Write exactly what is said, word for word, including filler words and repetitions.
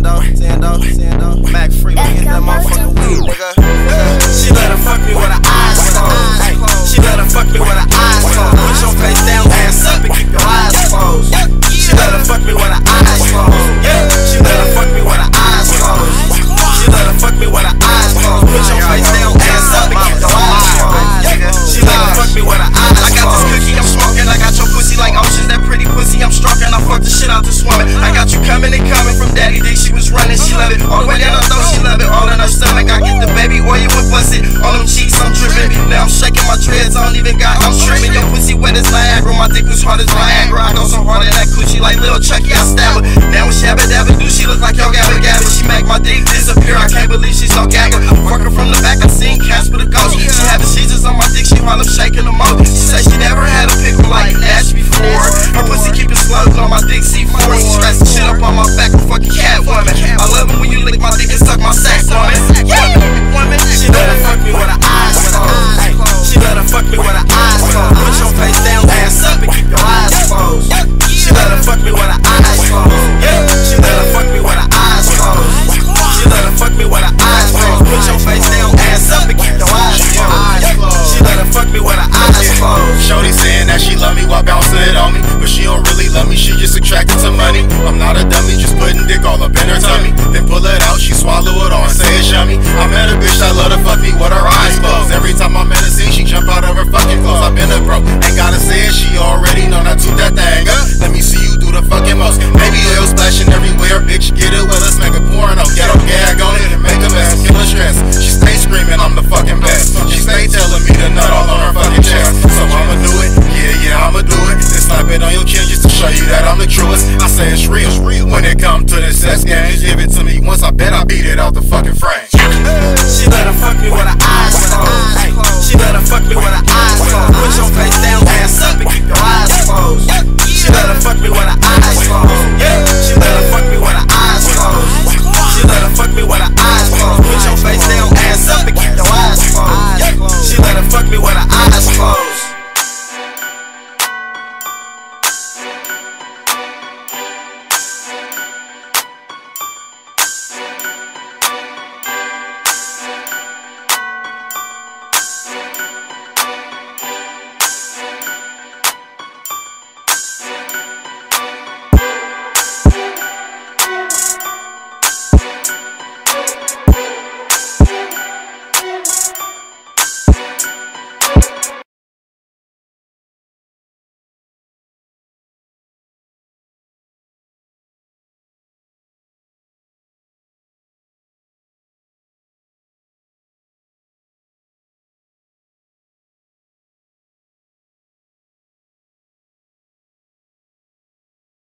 Sando, Sando, Sando, Mac Free, we get that motherfucking weed, nigga. She let her fuck me with her eyes closed. She let her fuck me with her eyes closed. Put your face down, ass up, and keep your eyes closed. She let her fuck me with her eyes closed. Yeah, she let her fuck me with her eyes closed. She let her fuck me with her eyes closed. Put your face down, ass up, and keep your eyes closed. She let her fuck me with her eyes closed. I got this cookie, I'm smoking. I got your pussy like oceans, that pretty pussy I'm stroking. I fuck the shit out this woman. I got you coming and coming from Daddy D. She was running, she love it. All the way down her throat, she love it. All in her stomach, I get the baby oil and bust it. On them cheeks, I'm dripping. Now I'm shaking my dreads, I don't even got. I'm trimming. Your pussy wet as Niagara. My dick was hard as Viagra. I go so hard in that coochie like Lil Chucky. I stab her. Now when Shabba Dabba do, she look like Yo Gabba Gabba. She make my dick disappear. I can't believe she's so gagger. Fuck her from the back, I seen Casper the Ghost. She having seizures on my dick, she while I'm shaking the most. She say she never had a pickle like Nash before. Her pussy keep it slugs on my dick C four. She scratch the shit up on my back, a fucking cat woman. I love it when you lick my dick and suck my sack, woman. She let her fuck me with her eyes closed. She let her fuck me with her eyes closed. Put your face down, ass up, and keep your eyes closed. She let her fuck me with her eyes closed. Yeah, she let her fuck me with her eyes closed. She let her fuck me with her eyes closed. Put your face down, ass up, and keep your eyes closed. She let her fuck me with her eyes closed. Shorty saying that she love me while bouncing it on me, but she don't really love me, she just attracted to money. I'm not a dummy, just putting dick all up in her tummy. Then pull it out, she swallow it all and say it's yummy. I met a bitch that love to fuck me with her eyes closed. Every time I'm in a scene, she jump out of her fucking clothes. I've been a bro, ain't gotta say it, she already know not to that thing up. Let me see you do the fucking most. Baby oil splashing everywhere, bitch, get it well, let's make a porno. Get a gag on it and make a mess, kill her stress. She stay screaming, I'm the fucking best. She stay telling me to nut all on her fucking chest. So I'ma do it, yeah, yeah, I'ma do it. Then slap it on your chin just to show you that I'm the truest. I say it's real, when it comes to the sex game. Give it to me once, I bet I beat it out the fucking frame. She let her fuck me with her